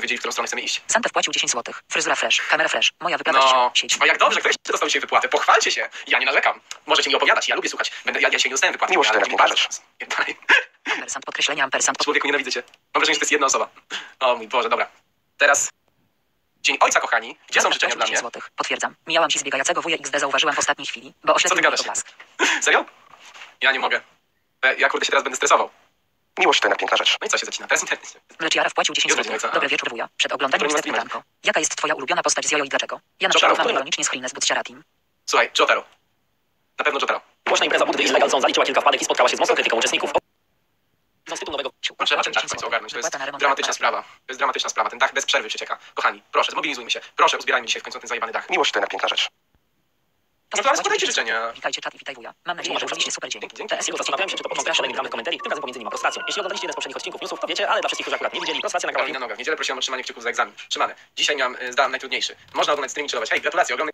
wiedzieli, w którą stronę chcemy iść. Santa wpłacił 10 zł. Fryzura fresh, kamera fresh. Moja wyprawa No, sieć. a jak dobrze, ktoś dostał dzisiaj wypłatę. Pochwalcie się. Ja nie narzekam. Możecie mi opowiadać, ja lubię słuchać. Ja dzisiaj nie dostałem wypłaty. Miłość ale teraz mi piękna bardzo. Dalej. Ampersand, podkreślenie ampersand. Człowieku, nienawidzę cię. Mam wrażenie, że to jest jedna osoba. O mój Boże, dobra. Teraz Dzień Ojca, kochani. Gdzie są życzenia dla mnie? Złotych. Potwierdzam. Mijałam ci zbiegającego wuja XD, zauważyłam w ostatniej chwili, bo Co ty oślepił mnie gadasz? to blask. Serio? Ja nie mogę. Ja kurde się teraz będę stresował. Miłość to jedna piękna rzecz. No i co się zacina? Teraz internet. Mleciara wpłacił 10 Jest zł. różnica. Dobry wieczór, wuja. Przed oglądaniem Który nie ma niestety streama. pytanko. Jaka jest twoja ulubiona postać z Jojo i dlaczego? Ja na Jotaro, przykład mam który? ironicznie screeny z Butchera Team. Słuchaj, Jotaro. Na pewno Jotaro. Głośna impreza Buddy Illegal Zone zaliczyła kilka wpadek i spotkała się z mocną krytyką uczestników. Z tytułu nowego Trzeba ten dach w końcu ogarnąć. To jest dramatyczna sprawa. To jest dramatyczna sprawa. Ten dach bez przerwy przecieka. Kochani, proszę, zmobilizujmy się. Proszę, uzbierajmy dzisiaj w końcu ten zajebany dach. Miłość to jedna piękna rzecz. No to ale składajcie życzenia. Witajcie czat i witaj wuja. Mam nadzieję, że użyliście super dzień. Dzięki. TS Jego zastanawiałem się, czy to początek kolejnych danych komentarii, tym razem pomiędzy nimi prostracją. Jeśli oglądaliście jeden z poprzednich odcinków newsów, to wiecie, ale dla wszystkich, którzy akurat nie widzieli, prostracja nagrała Karolina Noga. W niedzielę prosiłem o trzymanie kciuków za egzamin. Trzymane. Dzisiaj zdałem najtrudniejszy. Można oglądać stream i chillować. Hej, gratulacje, ogromny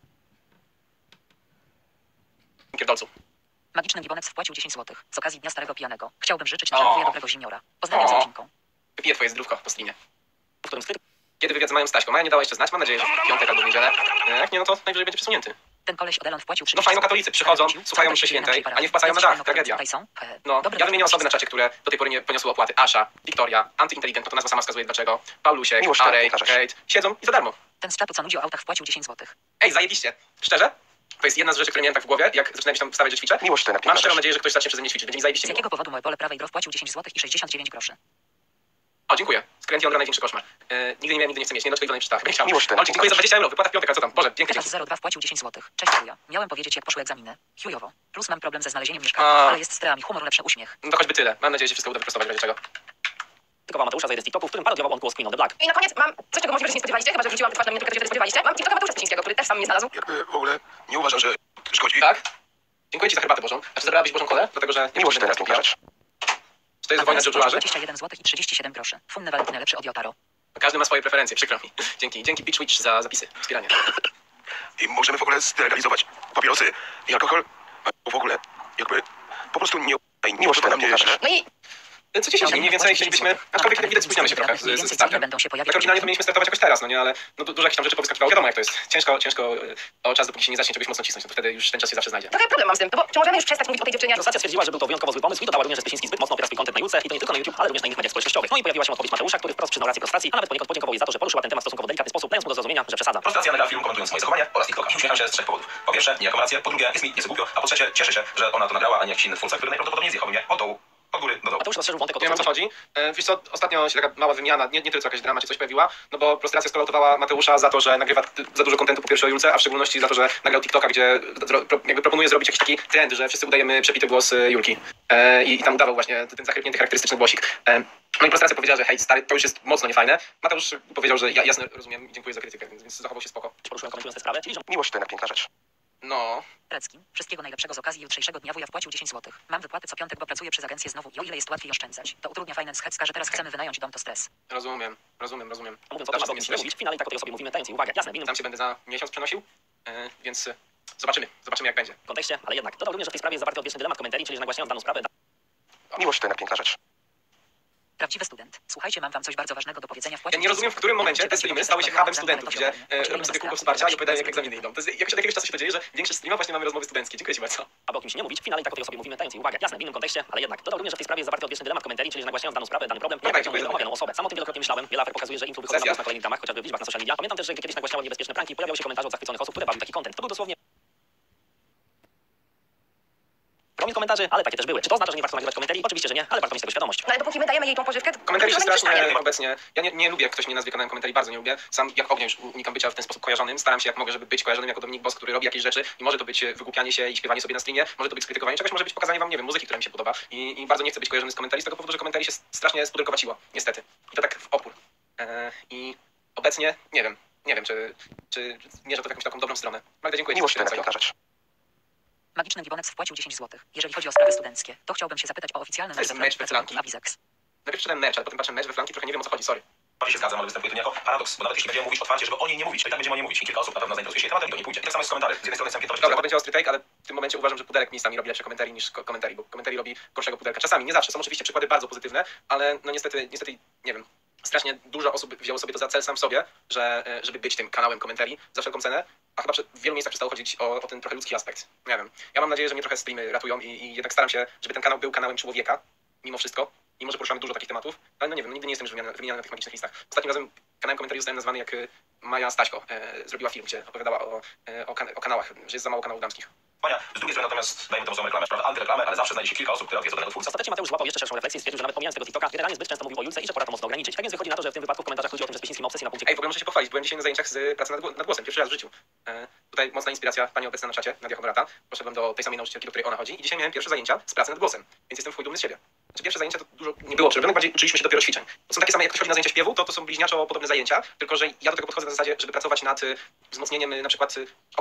pierdolcu. Magiczny Gibonex wpłacił 10 zł. Z okazji Dnia Starego Pijanego. Chciałbym życzyć naszemu wuja dobrego zimniora. Pozdrawiam z rodzinką. Wypiję twoje zdrówko po streamie. w którym skryty Kiedy wywiad z Mają Staśką? Maja nie dała jeszcze znać. Mam nadzieję, że w piątek albo w niedzielę. Jak nie, no to najwyżej będzie przesunięty. Ten koleś od Elon wpłacił 30 No fajno, zł. katolicy przychodzą, słuchają mszy świętej, a nie wpłacają na dach. Tragedia. No, ja wymienię osoby na czacie, które do tej pory nie poniosły opłaty. Asha, Wiktoria, Antyinteligent, to nazwa sama wskazuje dlaczego. Paulusiek, Miłość Arej, taka Kate. Siedzą i za darmo. Ten z czatu, co nudzi o autach, wpłacił 10 zł. Ej, zajebiście. Szczerze? To jest jedna z rzeczy, które miałem tak w głowie, jak zaczynałem się tam wstawiać, że ćwiczę. Miłość to jedna Mam piękna szczerą rzecz. nadzieję, że ktoś zacznie przeze mnie ćwiczyć. Będzie mi Z zajebiście miło. jakiego powodu moje pole prawej gro wpłacił 10 zł i 69 groszy? O, dziękuję. Skręt Jądra, największy koszmar. Nigdy nie miałem, nigdy nie chcę mieć. Nie do czego nie przeczytałem. Chciałem. Miłość to Olci, dziękuję za 20 euro. Wypłata w piątek, a co tam? Boże, pięknie, Teraz dzięki. 02 wpłacił 10 zł. Cześć wuja. Miałem powiedzieć, jak poszły egzaminy. Chujowo. Plus mam problem ze znalezieniem mieszkania, A. ale jest z treami humor, lepszy uśmiech. No to choćby tyle. Mam nadzieję, że wszystko uda wyprostować w razie czego. krytykował Mateusza za jeden z TikToków, w którym parodiował on głos Queen of the Black. I na koniec mam coś, czego możliwe, że się nie spodziewaliście, chyba że wrzuciłam twarz na mnie tylko, że się spodziewaliście. Mam TikToka Mateusza Szczecińskiego, który też sam mnie znalazł. Jakby w ogóle nie uważam, że szkodzi. Tak? Dziękuję ci za herbatę Bożą. A czy zabrałabyś Bożą kolę? Dlatego, że... Miłość to jedna piękna rzecz. Czy to jest wojna George'arzy? 21 zł i 37 groszy. Funny Valentine lepszy od Jotaro. Każdy ma swoje preferencje, przykro mi. Dzięki Beach Witch za zapisy, wspieranie. I możemy w ogóle zdelegalizować papierosy i alkohol. A w ogóle jakby po prostu nie... Miłość to jedna piękna rzecz. No i Co dzisiaj mniej więcej chcielibyśmy... Aczkolwiek widać spóźniamy się trochę Mniej z więcej startem. będą się pojawiać. Tak oryginalnie to mieliśmy startować jakoś teraz, no nie? Ale no, dużo jakichś tam rzeczy powyskakiwało. Wiadomo jak to jest. Ciężko o czas, dopóki się nie zacznie czegoś mocno cisnąć, no to wtedy już ten czas się zawsze znajdzie. trochę problem mam z tym, no bo czy możemy już przestać mówić o tej dziewczynie? Prostracja stwierdziła, że był to wyjątkowo zły pomysł i dodała również, że Stysiński zbyt mocno opiera swój content na Julce i to nie tylko na YouTube, ale również na innych mediach społecznościowych. No i pojawiła się odpowiedź Mateusza, który wprost przyznał rację prostracji, a nawet poniekąd podziękował jej za to, że poruszyła ten temat w stosunkowo delikatny sposób, dając mu do zrozumienia, że przesadza. Prostracja nagrała film komentując moje zachowanie oraz TikToka. Uśmiecham się z 3 powodów. Po pierwsze, niejako rację, po drugie, jest mi nieco głupio, a po trzecie, cieszę się, że ona to nagrała, a nie jakiś inny twórca, który najprawdopodobniej zjechał mnie od dołu, od góry do dołu. Mateusz rozszerzył wątek o Nie wiem o co chodzi. Wiesz co, ostatnio się taka mała wymiana, nie tyle co jakaś drama czy coś pojawiła, no bo prostracja skolautowała Mateusza za to, że nagrywa za dużo kontentu po pierwsze o Julce, a w szczególności za to, że nagrał TikToka, gdzie jakby proponuje zrobić jakiś taki trend, że wszyscy udajemy przepity głos Julki. I tam udawał właśnie ten zachrypnięty, charakterystyczny głosik. No i prostracja powiedziała, że hej stary, to już jest mocno niefajne. Mateusz powiedział, że ja jasne rozumiem i dziękuję za krytykę, więc zachował się spoko. poruszyłem komentując tę sprawę, czyli że Miłość to jedna piękna rzecz. No, Reckim. Wszystkiego najlepszego z okazji jutrzejszego dnia wuja wpłacił 10 zł. Mam wypłaty co piątek, bo pracuję przez agencję znowu i o ile jest łatwiej oszczędzać, to utrudnia finance hecka, że teraz chcemy wynająć dom, to stres. rozumiem. mówiąc o tym, Zawsze aby o nic nie mówić, w finale i tak o tej osobie mówimy, dając jej uwagę. Jasne, w innym Tam się będę za miesiąc przenosił, więc zobaczymy jak będzie. kontekście, ale jednak. Dodał również, że w tej sprawie jest zawarty odwieczny dylemat komentarii, czyli że nagłaśniając daną sprawę Miłość to jedna piękna rzecz. Prawdziwy student. Słuchajcie, mam wam coś bardzo ważnego do powiedzenia. Ja nie rozumiem, w którym momencie te streamy stały się hubem studentów, gdzie robią sobie kółko wsparcia i opowiadają, jak egzaminy idą. To jest jakoś od jakiegoś czasu się to dzieje, że większość streama właśnie mamy rozmowy studenckie. Dziękuję ci bardzo. aby o kimś nie mówić, w finale i tak o tej osobie mówimy, dając jej uwagę. Jasne, w innym kontekście, ale jednak. Dodał również, że w tej sprawie jest zawarty odwieczny dylemat komentarii, czyli że nagłaśniając daną sprawę, dany problem, Dobra, jak dziękuję wyciągnąć za omawianą osobę. Sam o tym wielokrotnie myślałem. Wiele afer pokazuje, że influ wychodzi Sesja. na kolejnych ramach, chociażby w liczbach na social media. Pamiętam też, że kiedyś nagłaśniało niebezpieczne pranki, pojawiały się komentarze od zachwyconych osób, które bawił taki content. To był dosłownie promil komentarzy, ale takie też były. Czy to oznacza, że nie warto nagrywać komentarzy? Oczywiście, że nie, ale warto mieć tego świadomość. No ale dopóki my dajemy jej tą pożywkę, to Komentarzy się to nie strasznie przestanie. obecnie. Ja nie lubię, jak ktoś mnie nazwie kanałem komentarzy, bardzo nie lubię. Sam jak ognia już unikam bycia w ten sposób kojarzonym. Staram się jak mogę, żeby być kojarzonym jako Dominik Boss, który robi jakieś rzeczy i może to być wygłupianie się i śpiewanie sobie na streamie, może to być skrytykowanie czegoś, może być pokazanie wam, nie wiem, muzyki, która mi się podoba. I bardzo nie chcę być kojarzony z komentarzy z tego powodu, że komentarzy się strasznie spudelkowaciło, niestety. I to tak w opór. I obecnie nie wiem, czy mierzę to w jakąś taką dobrą stronę. Magda, dziękuję ci za Miłość to jedna wspieranie. piękna rzecz. Magiczny Gibonex wpłacił 10 zł. Jeżeli chodzi o sprawy studenckie, to chciałbym się zapytać o oficjalny To jest nazwę mecz we pracowników flanki. Avizex. Najpierw czytałem mecz, ale potem patrzę mecz we flanki, trochę nie wiem o co chodzi, sorry. Bardziej się zgadzam, ale występuje to niejako paradoks, bo nawet jeśli będziemy mówić otwarcie, żeby o niej nie mówić, to i tak będziemy o niej mówić i kilka osób na pewno zainteresuje się tematem i do niej pójdzie. I tak samo jest z komentarzy. Z jednej strony chcę Dobra, to będzie ostry take, ale w tym momencie uważam, że Pudelek miejscami robi lepsze komentarii niż komentarii, bo komentarii robi gorszego Pudelka. Czasami, nie zawsze. Są oczywiście przykłady bardzo pozytywne, ale no niestety, nie wiem. strasznie dużo osób wzięło sobie to za cel sam w sobie, że żeby być tym kanałem komentarii za wszelką cenę, a chyba w wielu miejscach przestało chodzić o ten trochę ludzki aspekt. Nie wiem. Ja mam nadzieję, że mnie trochę streamy ratują i jednak staram się, żeby ten kanał był kanałem człowieka, mimo wszystko. Mimo że poruszamy dużo takich tematów, ale no nie wiem, nigdy nie jestem już wymieniany na tych magicznych listach. Ostatnim razem kanałem komentarzy zostałem nazwany jak Maja Staśko zrobiła film, gdzie opowiadała o kanałach, że jest za mało kanałów damskich. Z drugiej strony natomiast dajmy temu samą reklamę, prawda? Antyreklamę, ale zawsze znajdzie się kilka osób, które odwiedzą danego twórcę. Ostatecznie Mateusz złapał jeszcze szerszą refleksję i stwierdził, że nawet pomijając tego TikToka, generalnie zbyt często mówił o Julce i że pora to mocno ograniczyć. Tak więc wychodzi na to, że w tym wypadku w komentarzach chodzi o tym, że Spysiński ma obsesję na punkcie. Ej, w ogóle muszę się pochwalić, byłem dzisiaj na zajęciach z pracy nad głosem, pierwszy raz w życiu. Tutaj mocna inspiracja, pani obecna na czacie, Nadia Honorata. Poszedłem do tej samej nauczycielki, do której ona chodzi i dzisiaj miałem pierwsze zajęcia z pracy nad głosem, więc jestem w chuj dumny z siebie. Znaczy pierwsze zajęcia to dużo nie było przerobionych, bardziej uczyliśmy się dopiero ćwiczeń. To są takie same, jak ktoś chodzi na zajęcia śpiewu, to są bliźniaczo podobne zajęcia, tylko że ja do tego podchodzę na zasadzie, żeby pracować nad wzmocnieniem na przykład,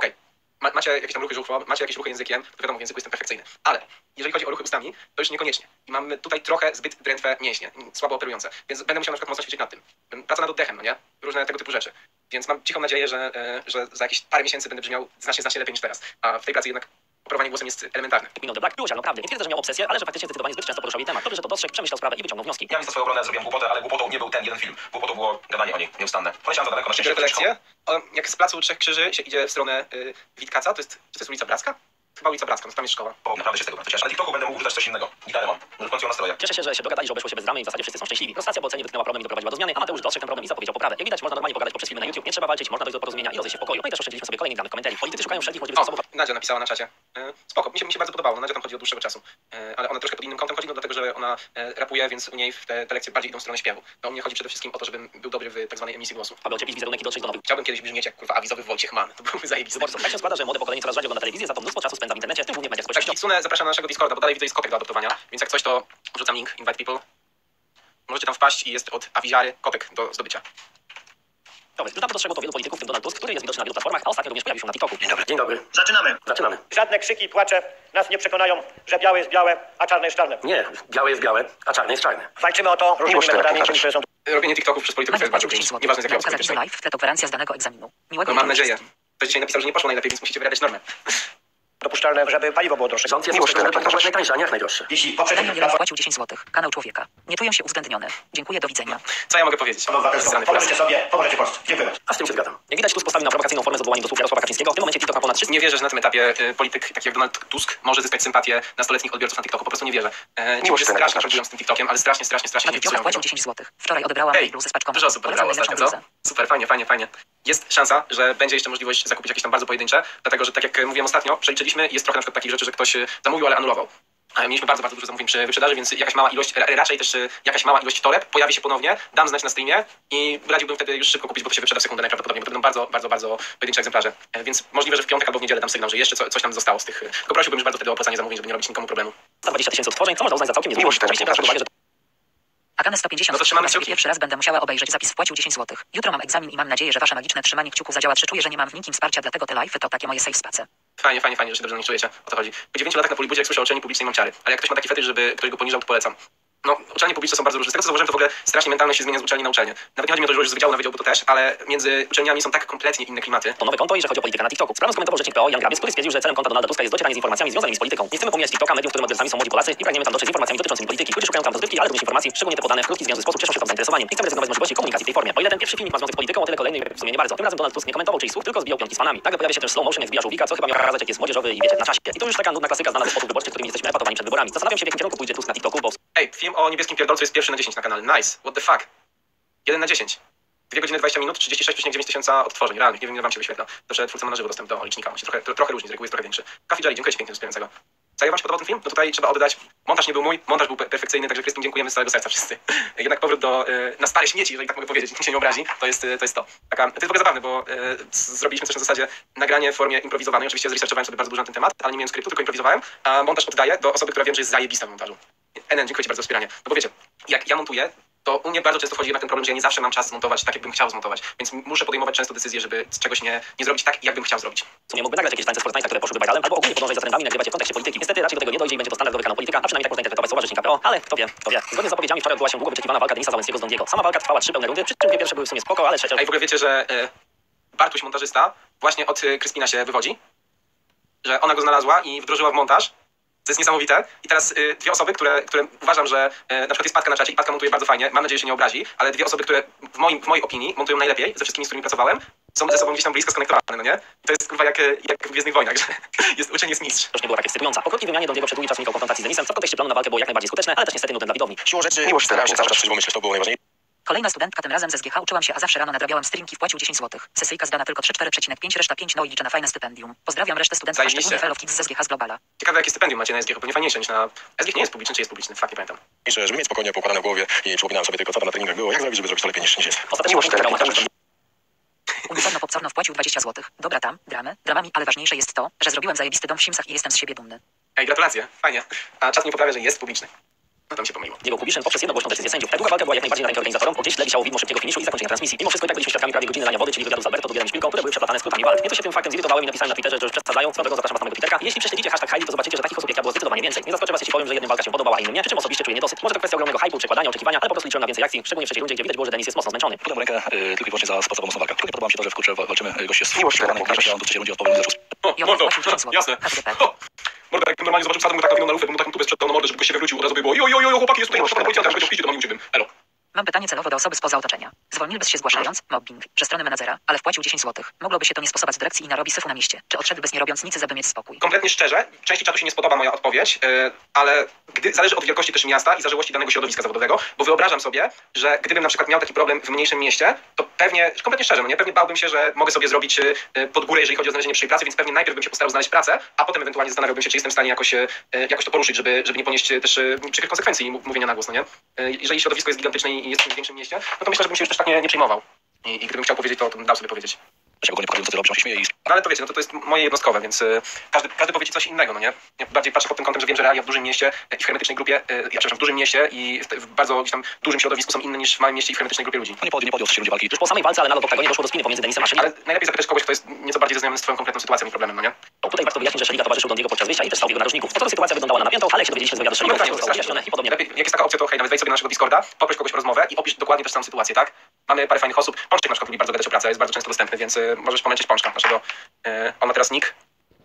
macie jakieś tam ruchy żuchwo, macie jakieś ruchy językiem, to wiadomo, w języku jestem perfekcyjny. Ale jeżeli chodzi o ruchy ustami, to już niekoniecznie. I mamy tutaj trochę zbyt drętwe mięśnie, słabo operujące. Więc będę musiał na przykład mocno ćwiczyć nad tym. Praca nad oddechem, no nie? Różne tego typu rzeczy. Więc mam cichą nadzieję, że za jakieś parę miesięcy będę brzmiał znacznie lepiej niż teraz. A w tej pracy jednak operowanie głosem jest elementarne. Minął The Black było się naprawdę. Nie twierdzę, że miał obsesję, ale że faktycznie zdecydowanie zbyt często poruszał jej temat. Dobrze, że to dostrzegł, przemyślał sprawę i wyciągnął wnioski. Ja więc na swoją obronę zrobiłem głupotę, ale głupotą nie był ten jeden film. Głupotą było gadanie o niej nieustanne. Poleciałem za daleko na szczęście. Lekcje, jak z placu Trzech Krzyży się idzie w stronę Witkaca, to jest ulica Bracka? Chyba ulica Bracka, no tam jest szkoła. Naprawdę się z tego bardzo cieszę. Na TikToku będę mógł rzucać coś innego. Gitarę mam. Może w końcu ją nastroję. Cieszę się, że się dogadali, że obeszło się bez dramy i w zasadzie wszyscy są szczęśliwi. Frustracja po ocenie wytknęła problem i doprowadziła do zmiany, a Mateusz dostrzegł ten problem i zapowiedział poprawę. Jak widać, można normalnie pogadać poprzez filmy na YouTube, nie trzeba walczyć, można dojść do porozumienia i rozejść się w pokoju. No i też oszczędziliśmy sobie kolejnych danych komentarzy. Politycy szukają wszelkich możliwych sposobów. Nadia napisała na czacie. Spoko, mi się bardzo podobało. Nadia tam chodzi od dłuższego czasu. Ale ona troszkę pod innym kątem chodzi, no dlatego, że ona rapuje, więc u niej te lekcje bardziej idą w stronę śpiewu. No u mnie chodzi przede wszystkim o to, żebym był dobry w tak zwanej emisji głosu. Aby ocieplić wizerunek i dotrzeć do nowych Chciałbym kiedyś brzmieć jak kurwa awizowy Wojciech Mann. To byłby zajebisty. wyborców. Tak się składa, że młode pokolenie coraz rzadziej ogląda telewizję, za to mnóstwo czasu spędza w internecie, w tym głównie w mediach Tak, społecznościowych. Kitsune zapraszam na naszego Discorda, bo dalej widzę jest kotek do adoptowania, więc jak coś to rzucam link, invite people. Możecie tam wpaść i jest od awiziary kotek do zdobycia. Rezultat dostrzegło to wielu polityków, w tym Donald Tusk, który jest widoczny na wielu platformach, a ostatnio również pojawił się na TikToku. Dzień dobry. Zaczynamy. Zaczynamy. Żadne krzyki i płacze nas nie przekonają, że białe jest białe, a czarne jest czarne. Nie, białe jest białe, a czarne jest czarne. Walczymy o to różnymi Miłość to metodami, pokażesz. które są Robienie TikToków przez polityków Magda jest bardzo płacił 10 cringe. zł. Nieważne z jakiego Nauka zapisu aspektu. live, telekonferencja z danego egzaminu. Miłego No mam wieczoru nadzieję. wszystkim. Ktoś dzisiaj napisał, że nie poszło najlepiej, więc musicie wyrabiać normę. dopuszczalne, żeby paliwo było droższe. Rząd jest Miłość to uczciwy, pokażesz. najtańsze, a nie jak najdroższe. Jeśli poprzecie Daniel Jelen wpłacił 10 zł. Kanał człowieka. Nie czują się uwzględnione. Dziękuję, do widzenia. Co ja mogę powiedzieć? obywatelską, pomożecie sobie, pomożecie Polsce. Dziękuję. A z tym się zgadzam. Jak widać, Tusk postawił na prowokacyjną formę z odwołaniem do słów Jarosława Kaczyńskiego. W tym momencie TikTok ma ponad 300 Nie wierzę, że na tym etapie polityk, taki jak Donald Tusk, może zyskać sympatię nastoletnich odbiorców na TikToku. Po prostu nie wierzę. Ci ludzie Miłość to strasznie pokażesz. próbują z tym TikTokiem, ale strasznie Mateusz nie Piocha wpłacił 10 zł. Wczoraj odebrałam Ej, mojej bluzę z paczką. Dużo osób Polecam polegało najlepszą ostatnio, co? bluzę. Super, fajnie. Jest szansa, że będzie jeszcze możliwość zakupić jakieś tam bardzo pojedyncze, dlatego że tak jak mówiłem ostatnio, przeliczyliśmy, jest trochę na przykład takich rzeczy, że ktoś zamówił, ale anulował. Mieliśmy bardzo dużo zamówień przy wyprzedaży, więc jakaś mała ilość, raczej też jakaś mała ilość toreb pojawi się ponownie, dam znać na streamie i radziłbym wtedy już szybko kupić, bo to się wyprzeda w sekundę najprawdopodobniej, bo to będą bardzo pojedyncze egzemplarze. Więc możliwe, że w piątek albo w niedzielę dam sygnał, że jeszcze coś tam zostało z tych. Tylko prosiłbym już bardzo wtedy o opłacanie zamówień, żeby nie robić nikomu problemu. 120 000 odtworzeń, co można uznać za całkiem niezłe. Miłość to Oczywiście biorąc pod pokażesz. uwagę, że Akane 150 No to trzymamy zł. kciuki. Pierwszy raz będę musiała obejrzeć zapis, wpłacił 10 zł. Jutro mam egzamin i mam nadzieję, że wasze magiczne trzymanie kciuków zadziała. Czuję, że nie mam w nikim wsparcia, dlatego te live'y to takie moje safe space. Fajnie, że się dobrze na nich czujecie. O to chodzi. Po 9 latach na Polibudzie, jak słyszę o uczelni publicznej, mam ciary. Ale jak ktoś ma taki fetysz, żeby ktoś go poniżał, to polecam. No, uczelnie publiczne są bardzo różne. Z tego co zauważyłem, to w ogóle strasznie mentalność się zmienia z uczelni na uczelnię. Nawet nie chodzi mi o to, że już z wydziału na wydział, bo to też, ale między uczelniami są tak kompletnie inne klimaty. to nowe konto i że chodzi o politykę na TikToku. Sprawę skomentował rzecznik PO Jan Grabiec, który stwierdził, że celem konta Donalda Tuska jest docieranie z informacjami związanymi z polityką. Nie chcemy pomijać TikToka, medium, którym odbiorcami są młodzi Polacy i pragniemy tam dotrzeć z informacjami dotyczącymi polityki. Ludzie szukają tam rozrywki, ale również informacji, szczególnie te podane w krótki związany sposób, cieszą się tam zainteresowaniem. Nie chcemy rezygnować z możliwości komunikacji w tej formie. O ile ten pierwszy filmik ma związek z polityką, o tyle kolejny w sumie nie bardzo. Tym razem Donald Tusk nie komentował czyjś słów, tylko zbijał piątki z fanami. Nagle pojawia się też slow motion, jak zbija żółwika, co chyba miał pokazać, jak jest młodzieżowy i wiecie, na czasie. I to już taka nudna klasyka znana ze spotów wyborczych, którymi jesteśmy epatowani przed wyborami. Zastanawiam się, w jakim kierunku pójdzie Tusk na TikToku, bo Ej, film o niebieskim pierdolcu jest 1 na 10 na kanale. Nice. What the fuck? 1 na 10. 2 godziny 20 minut, 36,9 tysiąca odtworzeń. Realnych. Nie wiem, ile wam się wyświetla. Zawsze twórca ma na żywo dostęp do licznika. On się trochę różni, z reguły jest trochę większy. Coffee Jelly, dziękuję ci pięknie wspierającego. Co, jak wam się podobał ten film? No tutaj trzeba oddać. Montaż nie był mój, montaż był perfekcyjny, także wszystkim dziękujemy z całego serca wszyscy. Jednak powrót na stare śmieci, jeżeli tak mogę powiedzieć, nikt się nie obrazi, to jest to. To jest w ogóle zabawne, bo zrobiliśmy coś na zasadzie nagranie w formie improwizowanej. Oczywiście zresearchowałem sobie bardzo dużo na ten temat, ale nie miałem skryptu, tylko improwizowałem, a montaż oddaję do osoby, która wiem, że jest zajebista w montażu. Dziękuję ci bardzo za wspieranie. No bo wiecie, jak ja montuję, to u mnie bardzo często wchodzi jednak ten problem, że ja nie zawsze mam czas zmontować tak, jakbym chciał zmontować. Więc muszę podejmować często decyzje, żeby z czegoś nie zrobić tak, jakbym chciał zrobić. w sumie mógłby nagrać jakieś tańce z Fortnite'a, które poszłyby viralem, albo ogólnie podążać za trendami i nagrywać je w kontekście polityki. Niestety raczej do tego nie dojdzie i będzie to standardowy kanał polityka, a przynajmniej tak można interpretować słowa rzecznika PO, ale kto wie. Zgodnie z zapowiedziami wczoraj odbyła się długo wyczekiwana walka Denisa Załęckiego z Dondiego. Sama walka trwała 3 pełne rundy, przy czym 2 pierwsze były w sumie spoko, ale trzecia... A i w ogóle wiecie, że Bartuś, montażysta, właśnie od Kryspina się wywodzi, że ona go znalazła i wdrożyła w montaż To jest niesamowite. I teraz dwie osoby, które uważam, że na przykład jest Patka na czacie i Patka montuje bardzo fajnie, mam nadzieję, że się nie obrazi, ale dwie osoby, które w mojej opinii montują najlepiej ze wszystkimi, z którymi pracowałem, są ze sobą gdzieś tam blisko skonektowane, no nie? I to jest kurwa jak w Gwiezdnych Wojnach, że uczeń jest mistrz. Też nie było tak ekscytująca. Po krótkiej wymianie Dondiego przed długi czas unikał konfrontacji z Denisem, co w kontekście planu na walkę było jak najbardziej skuteczne, ale też niestety nudne dla widowni. Siłą rzeczy, miłość strasznie cały czas coś pomyśleć, to było najważniejsze. Kolejna studentka, tym razem ze SGH, uczyłam się, a zawsze rano nadrabiałem streamki, wpłacił 10 zł. Sesyjka zdana tylko 3,4,5, reszta 5, no i liczę na fajne stypendium. Pozdrawiam resztę studentów, Zajebiście. szczególnie Fellow Kids z SGH z Globala. Ciekawe jakie stypendium macie na SGH, pewnie fajniejsze niż na... SGH nie jest publiczny, czy jest publiczny? Fakt, nie pamiętam. Żeby mieć spokojnie poukładane w głowie i przypominałem sobie tylko, co tam na treningach było, jak zrobić, żeby zrobić to lepiej niż jest. Ostatecznie Miłość wygrał terapii, Mateusz. Unicorno Popcorno wpłacił 20 zł. Dobra tam, dramami, ale ważniejsze jest to, że zrobiłem zajebisty dom w Simsach i jestem z siebie dumny. Ej, gratulacje, fajnie. A czas mi poprawia, że jest publiczny. No to mi się pomyliło. Diego Kubiszyn poprzez jednogłośną decyzję sędziów. Ta długa walka była jak najbardziej na rękę organizatorom, bo gdzieś tle wisiało widmo szybkiego finiszu i zakończenia transmisji. Mimo wszystko i tak byliśmy świadkami prawie godziny lania wody, czyli wywiadu z Alberto Dubielem Szpilką, które były przeplatane skrótami walk. Nieco się tym faktem zirytowałem i napisałem na Twitterze, że już przesadzają. Co tego zapraszam was na mojego Twitterka. Jeśli prześledzicie hashtag Highlight, to zobaczycie, że takich osób jak ja było zdecydowanie więcej. Nie zaskoczę was, jeśli powiem, że jednym walka się podobała, a innym nie, przy czym osobiście czuję niedosyt. Może to kwestia ogromnego hype'u, przekładania, oczekiwania, ale po prostu liczyłem na więcej akcji, szczególnie w trzeciej rundzie, gdzie widać było, że Denis jest mocno zmęczony. Podam rękę tylko i wyłącznie za sposobem mocną walkę. Drugie podoba mi się to, że w kurczę walczymy, gość jest spokojny, w trzeciej rundzie odpowiednio zeszł. Jo, Mordo, wpłacił 10 zł. jasne. HDP. Mordo, jakbym normalnie zobaczył Sadą, taką na lufę, bym taką tubę sprzedał na mordę, żeby goś się wywrócił, od razu by było jo, chłopaki, jest tutaj na policjanta, żeby goś to mam uciekłbym. Elo. Mam pytanie celowo do osoby spoza otoczenia. Zwolniliby się zgłaszając mobbing ze strony menadżera, ale wpłacił 10 zł. Mogłoby się to nie sposobać z dyrekcji i narobi syfu na mieście. Czy odszedłby nie robiąc nic, żeby mieć spokój? Kompletnie szczerze, części czatu się nie spodoba moja odpowiedź, ale zależy od wielkości też miasta i zażyłości danego środowiska zawodowego, bo wyobrażam sobie, że gdybym na przykład miał taki problem w mniejszym mieście, to pewnie, kompletnie szczerze, no nie, pewnie bałbym się, że mogę sobie zrobić pod górę, jeżeli chodzi o znalezienie pierwszej pracy, więc pewnie najpierw bym się postarał znaleźć pracę, a potem ewentualnie zastanawiałbym się, czy jestem w stanie jakoś to poruszyć, żeby nie ponieść też przykrych konsekwencji mówienia na głos, no nie? Jeżeli środowisko jest gigantyczne i jest w większym mieście, no to myślę, że bym się już też tak nie przejmował. I gdybym chciał powiedzieć, to bym dał sobie powiedzieć. Ja się ogólnie pokazuję, co ty robisz, on się śmieje i... No ale to wiecie, no to jest moje jednostkowe, więc każdy powie ci coś innego, no nie? Ja bardziej patrzę pod tym kątem, że wiem, że realia w dużym mieście i w hermetycznej grupie, w dużym mieście i w bardzo gdzieś tam dużym środowisku są inne niż w małym mieście i w hermetycznej grupie ludzi. No nie podjął w trzeciej rundzie walki. Już po samej walce, ale nadal w oktagonie doszło do spiny pomiędzy Denisem a Szeliga. Ale najlepiej zapytać kogoś, kto jest nieco bardziej zaznajomiony z twoją konkretną sytuacją i problemem, no nie? Tutaj warto wyjaśnić, że Szeliga towarzyszył Dondiego podczas wyjścia i też stał w jego narożniku. Początku sytuacja wyglądała na napiętą, ale jak się dowiedzieliśmy z wywiadu z Szeligą, to zostało wyjaśnione i podobnie. Lepiej, jak jest taka opcja, to hej, nawet wejdź sobie na naszego Discorda, poproś kogoś o rozmowę i opisz dokładnie też samą sytuację, tak? Mamy parę fajnych osób. Pączek na przykład lubi bardzo gadać o pracy, jest bardzo często dostępny, więc możesz pomęczyć Pączka, naszego... on ma teraz nick.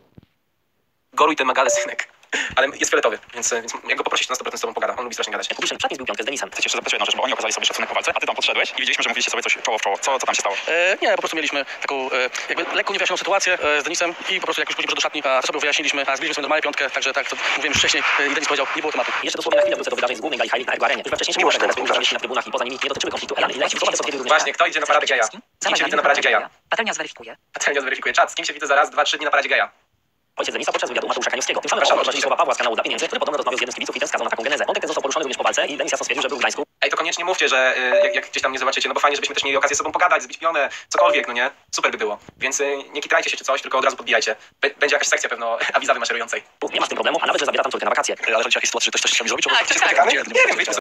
Goruj ten magale, synek. Ale jest fioletowy, więc jak go poprosisz, to na 100% z tobą pogada. On lubi strasznie gadać. Kubiszyn w szatni zbił piątkę z Denisem. Chcę jeszcze zapytać jedną rzecz, bo oni okazali sobie szacunek po walce, a ty tam podszedłeś i widzieliśmy, że mówiliście sobie coś czoło w czoło. Co tam się stało? Nie, po prostu mieliśmy taką jakby lekko niewyjaśnioną sytuację z Denisem i po prostu jak już później do szatni, a sobie wyjaśniliśmy, a zbiliśmy sobie normalnie piątkę, także tak, to mówiłem już wcześniej i Denis powiedział, nie było tematu. Jeszcze dosłownie na chwilę wrócę do wydarzeń z głównej gali Highlight na Ergo Arenie. Już we wcześniejszym Miłość wydarzeniu teraz byliśmy na trybunach i poza nimi nie dotyczyły konfliktu Elany i leci w wysokie wyróżnienia. Właśnie, kto idzie na paradę geja? Z kim się widzę na paradzie geja? Patelnia zweryfikuje. Patelnia zweryfikuje czat. Z kim się widzę za raz, 2, 3 dni na paradzie geja? Ojciec Denisa podczas wywiadu Mateusza Kaniowskiego. Tym samym odnosili słowa Pawła z kanału Dla Pieniędzy, który podobno rozmawiał z jednym z kibiców i ten wskazał na taką genezę. Wątek ten został poruszony również po walce i Denis jasno stwierdził, że był w Gdańsku. Ej, to koniecznie mówcie, że jak gdzieś tam nie zobaczycie, no bo fajnie, żebyśmy też mieli okazję z sobą pogadać, zbić pionę, cokolwiek, no nie? Super by było. Więc nie kitrajcie się czy coś, tylko od razu podbijajcie. Będzie jakaś sekcja pewno awizawy maszerującej. Nie ma z tym problemu, a nawet, że zabiera tam córkę na wakacje. Ale chodzi o jakieś sytuacje, że ktoś coś chciał mi zrobić? Tak, nie wiem, wiecie,